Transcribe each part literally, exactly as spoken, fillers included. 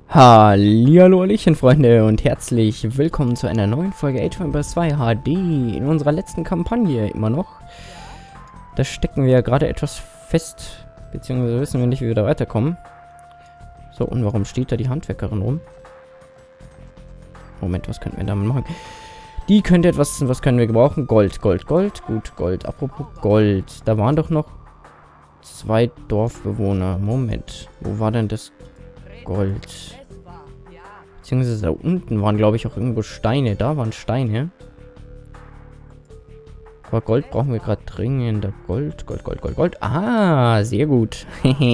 Hallihallo, Hallöchen, Freunde, und herzlich willkommen zu einer neuen Folge Age of Empires zwei H D in unserer letzten Kampagne immer noch. Da stecken wir ja gerade etwas fest, beziehungsweise wissen wir nicht, wie wir da weiterkommen. So, und warum steht da die Handwerkerin rum? Moment, was könnten wir damit machen? Die könnte etwas, was können wir gebrauchen? Gold, Gold, Gold, gut, Gold. Apropos Gold, da waren doch noch zwei Dorfbewohner. Moment, wo war denn das Gold? Beziehungsweise da unten waren, glaube ich, auch irgendwo Steine. Da waren Steine. Aber Gold brauchen wir gerade dringend. Gold, Gold, Gold, Gold, Gold. Ah, sehr gut.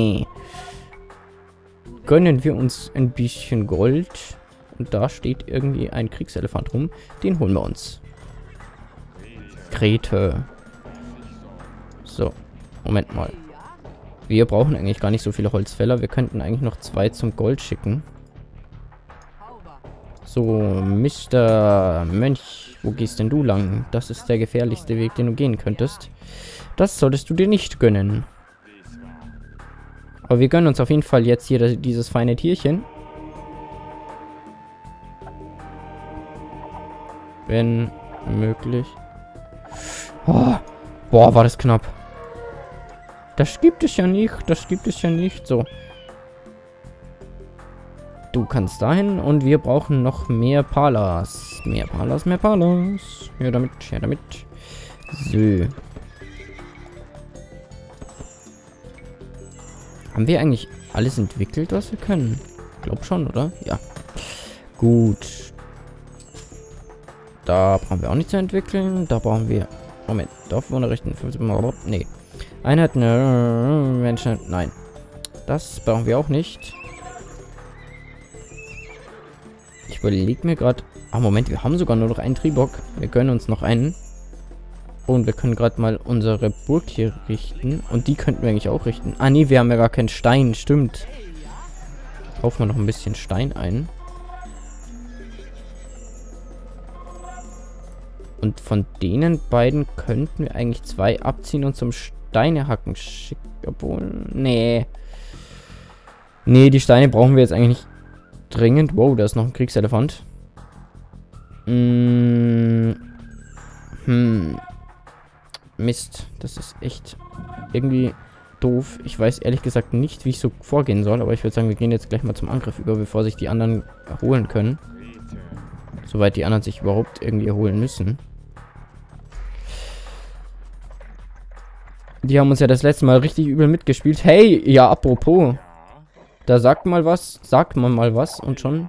Gönnen wir uns ein bisschen Gold. Und da steht irgendwie ein Kriegselefant rum. Den holen wir uns. Grete. So, Moment mal. Wir brauchen eigentlich gar nicht so viele Holzfäller. Wir könnten eigentlich noch zwei zum Gold schicken. So, Mister Mönch, wo gehst denn du lang? Das ist der gefährlichste Weg, den du gehen könntest. Das solltest du dir nicht gönnen. Aber wir gönnen uns auf jeden Fall jetzt hier das, dieses feine Tierchen. Wenn möglich. Oh, boah, war das knapp. Das gibt es ja nicht. Das gibt es ja nicht. So. Du kannst dahin und wir brauchen noch mehr Palas. Mehr Palas, mehr Palas. Ja, damit, ja, damit. So. Haben wir eigentlich alles entwickelt, was wir können? Ich glaube schon, oder? Ja. Gut. Da brauchen wir auch nicht zu entwickeln. Da brauchen wir... Moment. Dorfbewohnerrechten... Nee. Einheiten... Menschen... Nein. Das brauchen wir auch nicht. Ich überlege mir gerade... Ah, Moment. Wir haben sogar nur noch einen Triebock. Wir gönnen uns noch einen. Und wir können gerade mal unsere Burg hier richten. Und die könnten wir eigentlich auch richten. Ah, nee. Wir haben ja gar keinen Stein. Stimmt. Kaufen wir noch ein bisschen Stein ein. Und von denen beiden könnten wir eigentlich zwei abziehen und zum Steinehacken schicken. Obwohl, nee. Nee, die Steine brauchen wir jetzt eigentlich nicht dringend. Wow, da ist noch ein Kriegselefant. Hm. Hm. Mist, das ist echt irgendwie doof. Ich weiß ehrlich gesagt nicht, wie ich so vorgehen soll. Aber ich würde sagen, wir gehen jetzt gleich mal zum Angriff über, bevor sich die anderen erholen können. Soweit die anderen sich überhaupt irgendwie erholen müssen. Die haben uns ja das letzte Mal richtig übel mitgespielt. Hey, ja, apropos. Da sagt mal was. Sagt man mal was und schon...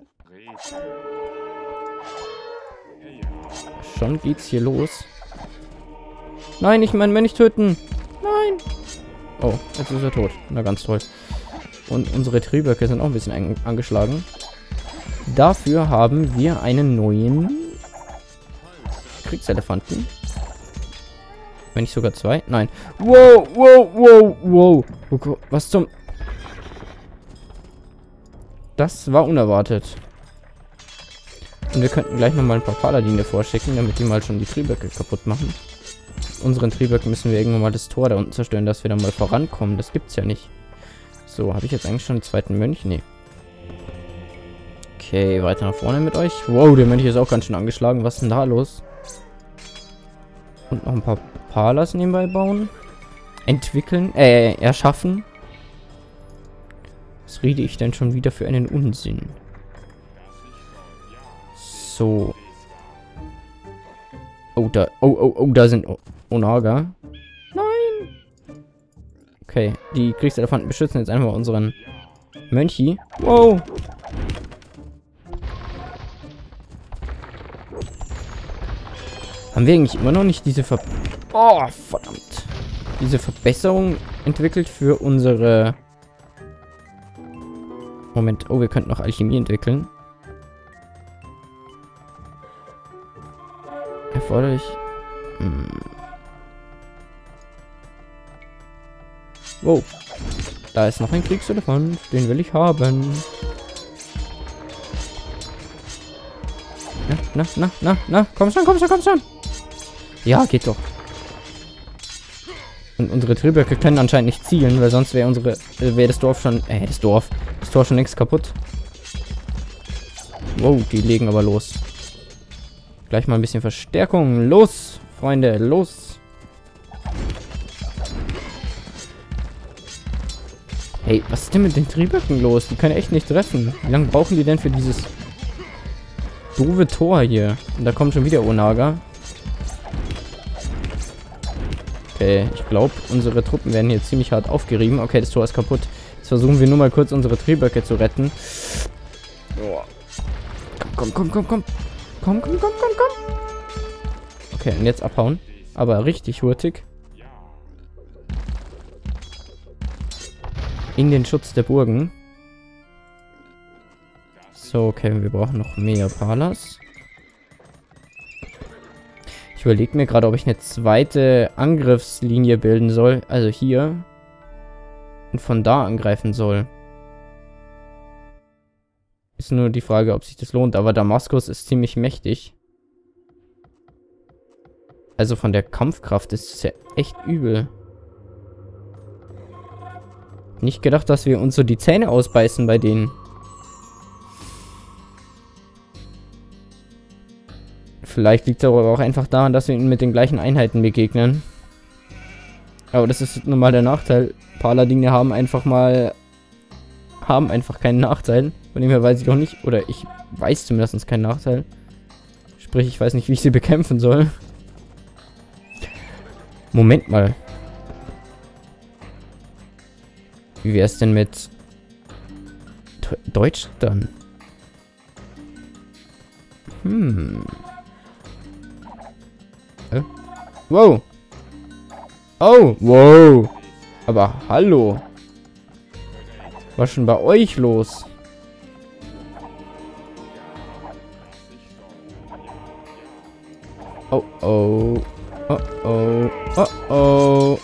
Schon geht's hier los. Nein, ich meinen Mönch töten. Nein. Oh, jetzt ist er tot. Na, ganz toll. Und unsere Triebwerke sind auch ein bisschen an angeschlagen. Dafür haben wir einen neuen Kriegselefanten. Wenn nicht sogar zwei? Nein. Wow, wow, wow, wow. Oh, was zum... Das war unerwartet. Und wir könnten gleich nochmal ein paar Paladine vorschicken, damit die mal schon die Triebwerke kaputt machen. Unseren Triebwerken müssen wir irgendwann mal das Tor da unten zerstören, dass wir da mal vorankommen. Das gibt's ja nicht. So, habe ich jetzt eigentlich schon einen zweiten Mönch? Nee. Okay, weiter nach vorne mit euch. Wow, der Mönch ist auch ganz schön angeschlagen. Was ist denn da los? Und noch ein paar Palas nebenbei bauen. Entwickeln. Äh, erschaffen. Was rede ich denn schon wieder für einen Unsinn? So. Oh, da. Oh, oh, oh, da sind Onaga. Nein. Okay, die Kriegselefanten beschützen jetzt einfach unseren Mönchi. Wow. Haben wir eigentlich immer noch nicht diese Ver... Oh, verdammt. Diese Verbesserung entwickelt für unsere... Moment. Oh, wir könnten noch Alchemie entwickeln. Erforderlich... Hm. Wow. Da ist noch ein Kriegselefant. Den will ich haben. Na, na, na, na, na. Komm schon, komm schon, komm schon. Ja, geht doch. Und unsere Triebwerke können anscheinend nicht zielen, weil sonst wäre unsere, äh, wäre das Dorf schon, äh, das Dorf, das Tor schon längst kaputt. Wow, die legen aber los. Gleich mal ein bisschen Verstärkung. Los, Freunde, los. Hey, was ist denn mit den Triebwerken los? Die können echt nicht treffen. Wie lange brauchen die denn für dieses doofe Tor hier? Und da kommt schon wieder Onaga. Okay, ich glaube, unsere Truppen werden hier ziemlich hart aufgerieben. Okay, das Tor ist kaputt. Jetzt versuchen wir nur mal kurz unsere Triebwerke zu retten. Oh. Komm, komm, komm, komm. Komm, komm, komm, komm, komm. Okay, und jetzt abhauen. Aber richtig hurtig. In den Schutz der Burgen. So, okay, wir brauchen noch mehr Palas. Ich überlege mir gerade, ob ich eine zweite Angriffslinie bilden soll. Also hier. Und von da angreifen soll. Ist nur die Frage, ob sich das lohnt. Aber Damaskus ist ziemlich mächtig. Also von der Kampfkraft ist es ja echt übel. Nicht gedacht, dass wir uns so die Zähne ausbeißen bei denen. Vielleicht liegt es aber auch einfach daran, dass wir ihnen mit den gleichen Einheiten begegnen. Aber das ist nun mal der Nachteil. Paladine haben einfach mal... haben einfach keinen Nachteil. Von dem her weiß ich doch nicht... Oder ich weiß zumindest keinen Nachteil. Sprich, ich weiß nicht, wie ich sie bekämpfen soll. Moment mal. Wie wäre es denn mit... Deutsch dann? Hm... Äh? Wow. Oh, wow. Aber hallo. Was ist schon bei euch los? Oh, oh. Oh, oh. Oh, oh.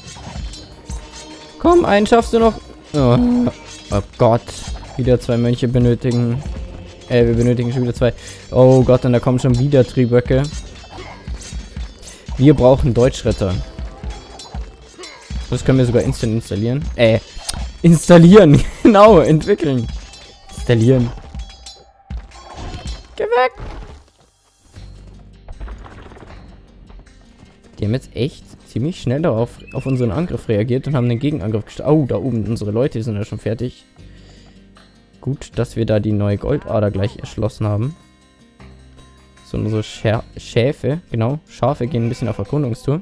Komm, einen schaffst du noch. Oh, oh Gott. Wieder zwei Mönche benötigen. Äh, wir benötigen schon wieder zwei. Oh Gott, und da kommen schon wieder Trieböcke. Wir brauchen Deutschretter. Das können wir sogar instant installieren. Äh, installieren. Genau, entwickeln. Installieren. Geh weg. Die haben jetzt echt ziemlich schnell darauf auf unseren Angriff reagiert und haben den Gegenangriff gestartet. Oh, da oben unsere Leute sind ja schon fertig. Gut, dass wir da die neue Goldader gleich erschlossen haben. So, unsere Schä Schäfe, genau. Schafe gehen ein bisschen auf Erkundungstour.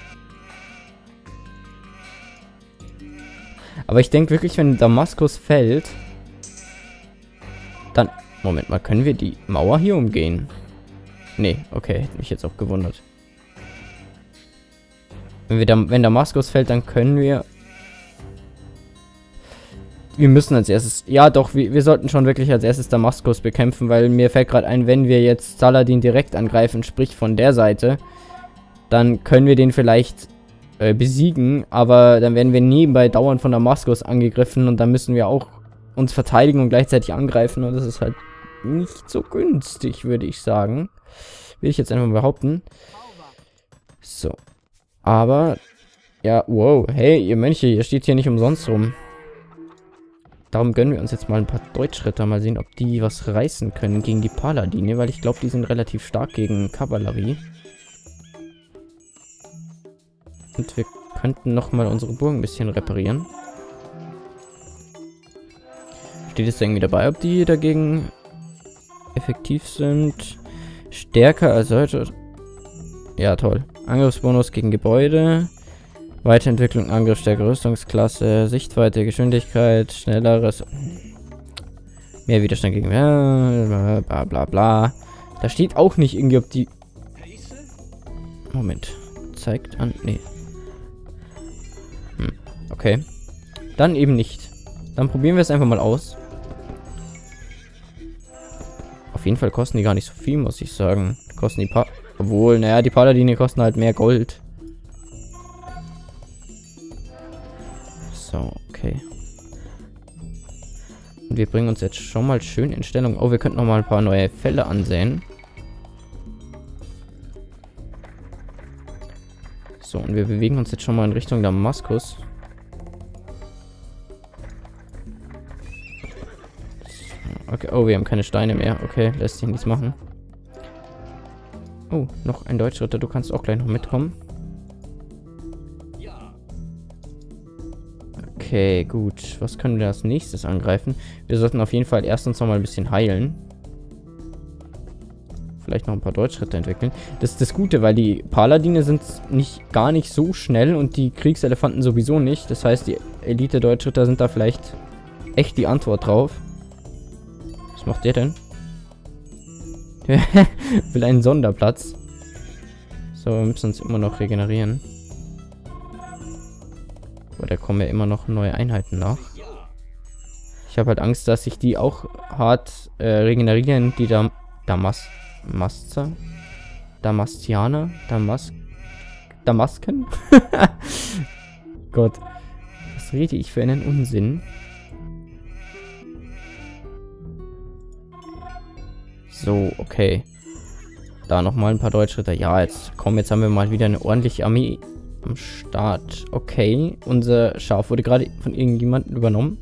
Aber ich denke wirklich, wenn Damaskus fällt, dann... Moment mal, können wir die Mauer hier umgehen? Nee, okay, hätte mich jetzt auch gewundert. Wenn, wir da, wenn Damaskus fällt, dann können wir... Wir müssen als erstes... Ja, doch, wir, wir sollten schon wirklich als erstes Damaskus bekämpfen, weil mir fällt gerade ein, wenn wir jetzt Saladin direkt angreifen, sprich von der Seite, dann können wir den vielleicht äh, besiegen, aber dann werden wir nebenbei dauernd von Damaskus angegriffen und dann müssen wir auch uns verteidigen und gleichzeitig angreifen und das ist halt nicht so günstig, würde ich sagen. Will ich jetzt einfach mal behaupten. So. Aber, ja, wow, hey, ihr Mönche, ihr steht hier nicht umsonst rum. Darum gönnen wir uns jetzt mal ein paar Deutschritter. Mal sehen, ob die was reißen können gegen die Paladine, weil ich glaube, die sind relativ stark gegen Kavallerie. Und wir könnten nochmal unsere Burgen ein bisschen reparieren. Steht es irgendwie dabei, ob die dagegen effektiv sind? Stärker als heute. Ja, toll. Angriffsbonus gegen Gebäude. Weiterentwicklung, Angriffsstärke, Rüstungsklasse, Sichtweite, Geschwindigkeit, schnelleres, mehr Widerstand gegen, bla bla bla bla. Da steht auch nicht irgendwie, ob die... Moment. Zeigt an... Nee. Hm. Okay. Dann eben nicht. Dann probieren wir es einfach mal aus. Auf jeden Fall kosten die gar nicht so viel, muss ich sagen. Kosten die Pa... Obwohl, naja, die Paladine kosten halt mehr Gold. So, okay. Und wir bringen uns jetzt schon mal schön in Stellung. Oh, wir könnten noch mal ein paar neue Fälle ansehen. So, und wir bewegen uns jetzt schon mal in Richtung Damaskus. Okay, oh, wir haben keine Steine mehr. Okay, lässt sich nichts machen. Oh, noch ein Deutschritter. Du kannst auch gleich noch mitkommen. Okay, gut. Was können wir als nächstes angreifen? Wir sollten auf jeden Fall erstens noch mal ein bisschen heilen. Vielleicht noch ein paar Deutschritter entwickeln. Das ist das Gute, weil die Paladine sind nicht gar nicht so schnell und die Kriegselefanten sowieso nicht. Das heißt, die Elite-Deutschritter sind da vielleicht echt die Antwort drauf. Was macht der denn? Will einen Sonderplatz. So, wir müssen uns immer noch regenerieren. Aber da kommen ja immer noch neue Einheiten nach. Ich habe halt Angst, dass sich die auch hart äh, regenerieren, die da Damas Maszer? Damastianer? Damas Damasken? Gott. Was rede ich für einen Unsinn? So, okay. Da nochmal ein paar Deutschritter. Ja, jetzt komm, jetzt haben wir mal wieder eine ordentliche Armee am Start. Okay, unser Schaf wurde gerade von irgendjemandem übernommen.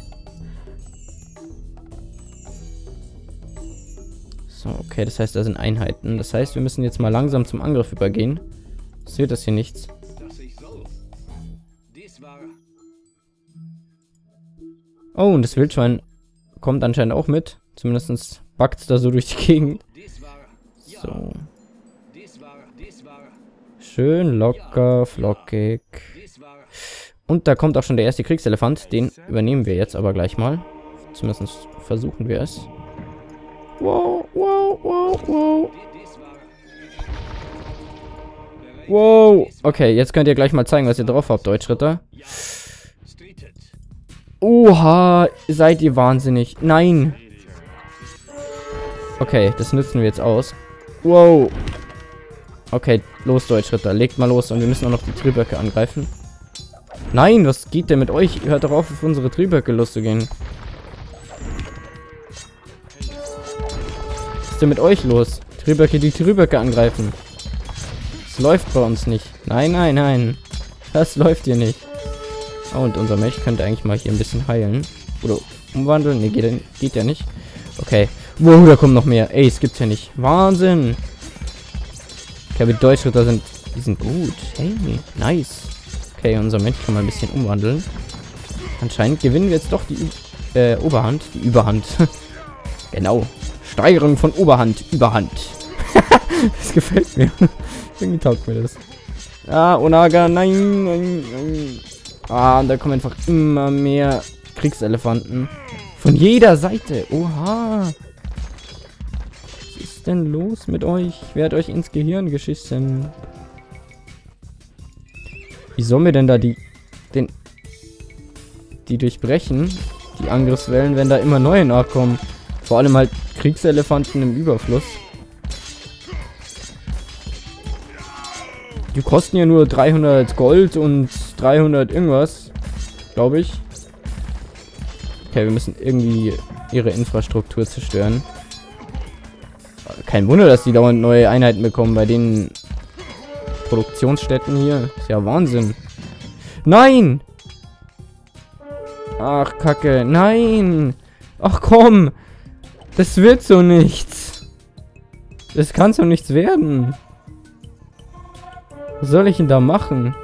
So, okay, das heißt, da sind Einheiten. Das heißt, wir müssen jetzt mal langsam zum Angriff übergehen. Es wird das hier nichts. Oh, und das Wildschwein kommt anscheinend auch mit. Zumindest backt es da so durch die Gegend. So. Schön locker, flockig. Und da kommt auch schon der erste Kriegselefant. Den übernehmen wir jetzt aber gleich mal. Zumindest versuchen wir es. Wow, wow, wow, wow. Wow. Okay, jetzt könnt ihr gleich mal zeigen, was ihr drauf habt, Deutschritter. Oha, seid ihr wahnsinnig. Nein. Okay, das nützen wir jetzt aus. Wow. Okay, los, Deutschritter. Legt mal los und wir müssen auch noch die Trieböcke angreifen. Nein, was geht denn mit euch? Hört doch auf, auf unsere Trieböcke loszugehen. Was ist denn mit euch los? Trieböcke, die Trieböcke angreifen. Das läuft bei uns nicht. Nein, nein, nein. Das läuft hier nicht. Oh, und unser Mech könnte eigentlich mal hier ein bisschen heilen. Oder umwandeln. Ne, geht, geht ja nicht. Okay. Wow, da kommen noch mehr. Ey, es gibt's ja nicht. Wahnsinn. Okay, aber die Deutschritter sind... Die sind gut. Hey, nice. Okay, unser Mech kann mal ein bisschen umwandeln. Anscheinend gewinnen wir jetzt doch die äh, Oberhand. Die Überhand. Genau. Steigerung von Oberhand. Überhand. Das gefällt mir. Irgendwie taugt mir das. Ah, Onaga. Nein, nein, nein. Ah, und da kommen einfach immer mehr Kriegselefanten. Von jeder Seite. Oha. Was ist denn los mit euch? Ich werde euch ins Gehirn geschissen. Wie sollen wir denn da die... den... die durchbrechen? Die Angriffswellen, wenn da immer neue nachkommen. Vor allem halt Kriegselefanten im Überfluss. Die kosten ja nur dreihundert Gold und dreihundert irgendwas. Glaube ich. Okay, wir müssen irgendwie ihre Infrastruktur zerstören. Kein Wunder, dass die dauernd neue Einheiten bekommen bei den Produktionsstätten hier. Ist ja Wahnsinn. Nein! Ach, Kacke. Nein! Ach komm! Das wird so nichts. Das kann so nichts werden. Was soll ich denn da machen?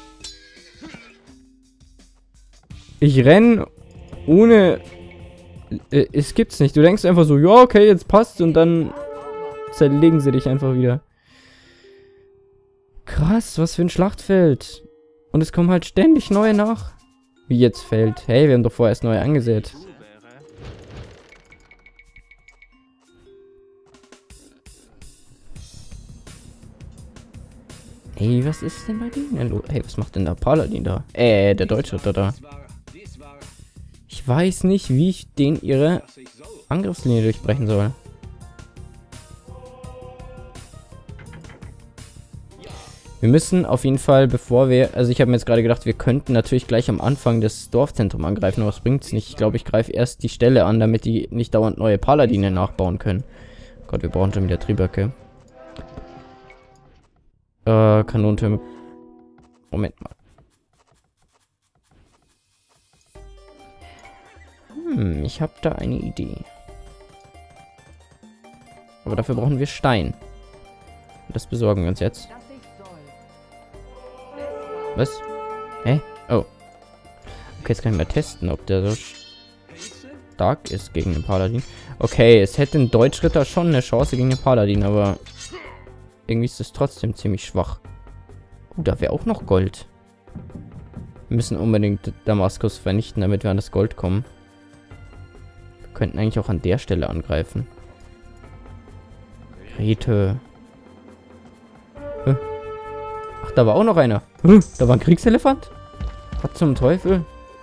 Ich renn ohne... Äh, es gibt's nicht. Du denkst einfach so, ja, okay, jetzt passt und dann zerlegen sie dich einfach wieder. Krass, was für ein Schlachtfeld. Und es kommen halt ständig neue nach. Wie jetzt fällt. Hey, wir haben doch vorerst neu angesät. Ey, was ist denn bei denen denn los? Hey, was macht denn der Paladin da? Äh, der Deutsche da da. Ich weiß nicht, wie ich den ihre Angriffslinie durchbrechen soll. Wir müssen auf jeden Fall, bevor wir... Also ich habe mir jetzt gerade gedacht, wir könnten natürlich gleich am Anfang das Dorfzentrum angreifen, aber das bringt es nicht. Ich glaube, ich greife erst die Stelle an, damit die nicht dauernd neue Paladine nachbauen können. Gott, wir brauchen schon wieder Trieböcke. Äh, Kanonentürme. Moment mal. Hm, ich habe da eine Idee. Aber dafür brauchen wir Stein. Und das besorgen wir uns jetzt. Was? Hä? Oh. Okay, jetzt kann ich mal testen, ob der so stark ist gegen den Paladin. Okay, es hätte ein Deutschritter schon eine Chance gegen den Paladin, aber irgendwie ist es trotzdem ziemlich schwach. Oh, da wäre auch noch Gold. Wir müssen unbedingt Damaskus vernichten, damit wir an das Gold kommen. Wir könnten eigentlich auch an der Stelle angreifen. Grete. Hä? Ach, da war auch noch einer. Hä? Da war ein Kriegselefant? Was zum Teufel?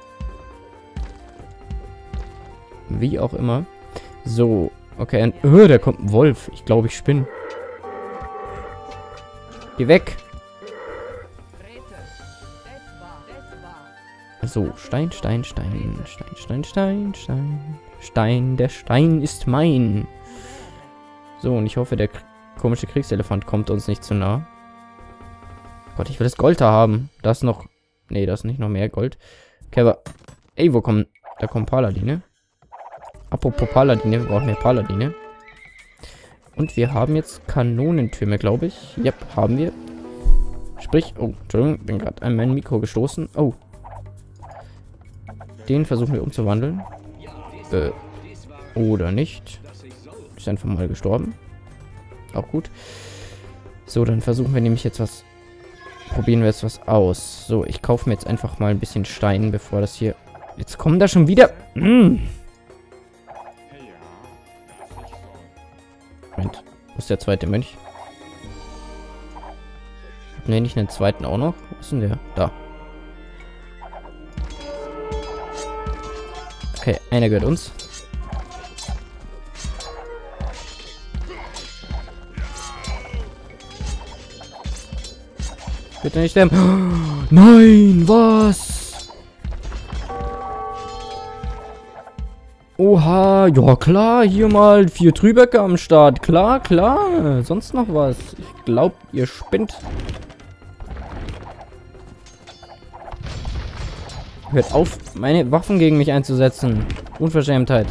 Wie auch immer. So, okay. Und, oh, da kommt ein Wolf. Ich glaube, ich spinne. Geh weg. So, Stein, Stein, Stein, Stein, Stein, Stein, Stein. Stein, der Stein ist mein. So, und ich hoffe, der komische Kriegselefant kommt uns nicht zu nah. Gott, ich will das Gold da haben. Da ist noch... Nee, da ist nicht noch mehr Gold. Okay, aber... Ey, wo kommen... Da kommen Paladine. Apropos Paladine, wir brauchen mehr Paladine. Und wir haben jetzt Kanonentürme, glaube ich. Ja, haben wir. Sprich... Oh, Entschuldigung, bin gerade an mein Mikro gestoßen. Oh. Den versuchen wir umzuwandeln. Äh, oder nicht. Ist einfach mal gestorben. Auch gut. So, dann versuchen wir nämlich jetzt was... Probieren wir jetzt was aus. So, ich kaufe mir jetzt einfach mal ein bisschen Stein, bevor das hier... Jetzt kommen da schon wieder... Mm. Moment, wo ist der zweite Mönch? Hatten wir nicht einen zweiten auch noch? Wo ist denn der? Da. Okay, einer gehört uns. Bitte nicht sterben. Oh, nein, was? Oha, ja klar, hier mal vier Trüböcke am Start. Klar, klar. Sonst noch was? Ich glaube, ihr spinnt. Hört auf, meine Waffen gegen mich einzusetzen. Unverschämtheit.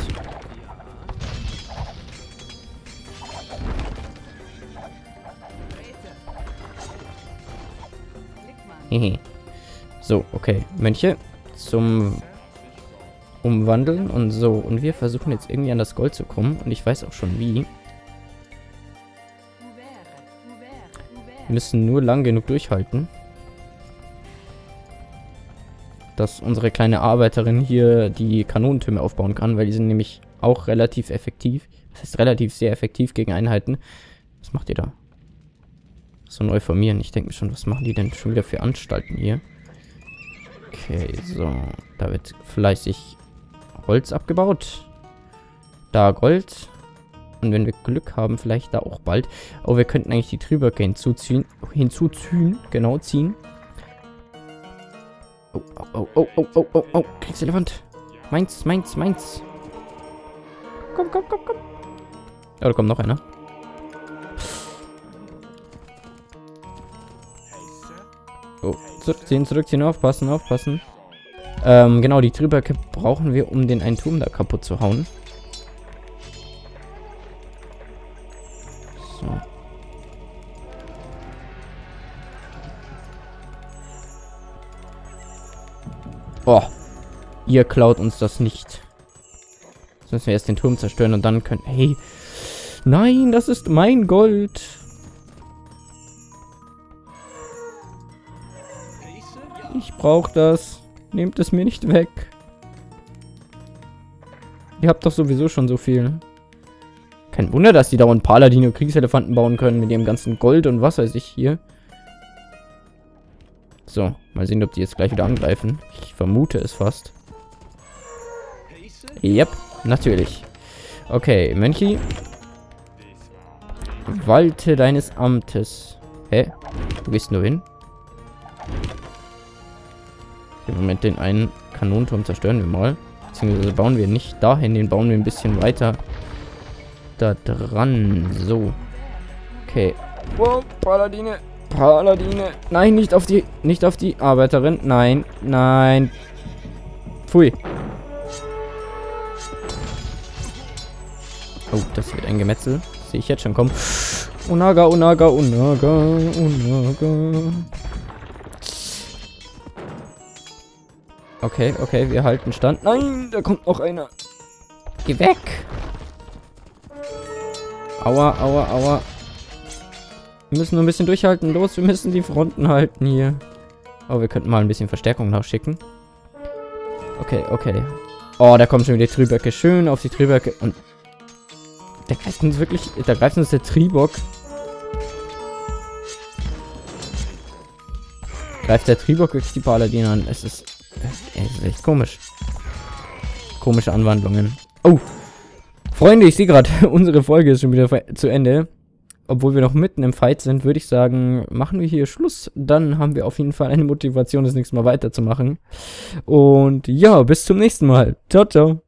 Hehe. So, okay. Mönche zum Umwandeln und so. Und wir versuchen jetzt irgendwie an das Gold zu kommen. Und ich weiß auch schon wie. Wir müssen nur lang genug durchhalten, dass unsere kleine Arbeiterin hier die Kanonentürme aufbauen kann, weil die sind nämlich auch relativ effektiv. Das heißt relativ sehr effektiv gegen Einheiten. Was macht ihr da? So neu formieren. Ich denke mir schon, was machen die denn schon wieder für Anstalten hier? Okay, so. Da wird fleißig Holz abgebaut. Da Gold. Und wenn wir Glück haben, vielleicht da auch bald. Oh, wir könnten eigentlich die Trüböcke hinzuziehen. Hinzuziehen, genau, ziehen. Oh, oh, oh, oh, oh, oh, oh, Kriegselefant. Meins, meins, meins. Komm, komm, komm, komm. Oh, da kommt noch einer. Oh, zurückziehen, zurückziehen, aufpassen, aufpassen. Ähm, genau, die Trüböcke brauchen wir, um den einen Turm da kaputt zu hauen. So. Oh, ihr klaut uns das nicht. Jetzt müssen wir erst den Turm zerstören und dann können... Hey, nein, das ist mein Gold. Ich brauche das. Nehmt es mir nicht weg. Ihr habt doch sowieso schon so viel. Kein Wunder, dass die dauernd Paladine und Kriegselefanten bauen können mit ihrem ganzen Gold und was weiß ich hier. So, mal sehen, ob die jetzt gleich wieder angreifen. Ich vermute es fast. Yep, natürlich. Okay, Mönchi. Walte deines Amtes. Hä? Wo gehst du hin? Im Moment den einen Kanonenturm zerstören wir mal. Beziehungsweise bauen wir nicht dahin, den bauen wir ein bisschen weiter da dran. So. Okay. Wow, Paladine. Paladine. Nein, nicht auf die, nicht auf die Arbeiterin. Nein, nein. Pfui. Oh, das wird ein Gemetzel. Sehe ich jetzt schon kommen. Onaga, Onaga, Onaga, Onaga. Okay, okay, wir halten Stand. Nein, da kommt noch einer. Geh weg. Aua, aua, aua. Wir müssen nur ein bisschen durchhalten. Los, wir müssen die Fronten halten hier. Oh, wir könnten mal ein bisschen Verstärkung nachschicken. Okay, okay. Oh, da kommen schon wieder Trieböcke. Schön auf die Trieböcke. Und da greift uns wirklich... Da greift uns der Triebock. Greift der Triebock wirklich die Paladine an. Es ist... Es ist echt komisch. Komische Anwandlungen. Oh! Freunde, ich sehe gerade, unsere Folge ist schon wieder zu Ende. Obwohl wir noch mitten im Fight sind, würde ich sagen, machen wir hier Schluss. Dann haben wir auf jeden Fall eine Motivation, das nächste Mal weiterzumachen. Und ja, bis zum nächsten Mal. Ciao, ciao.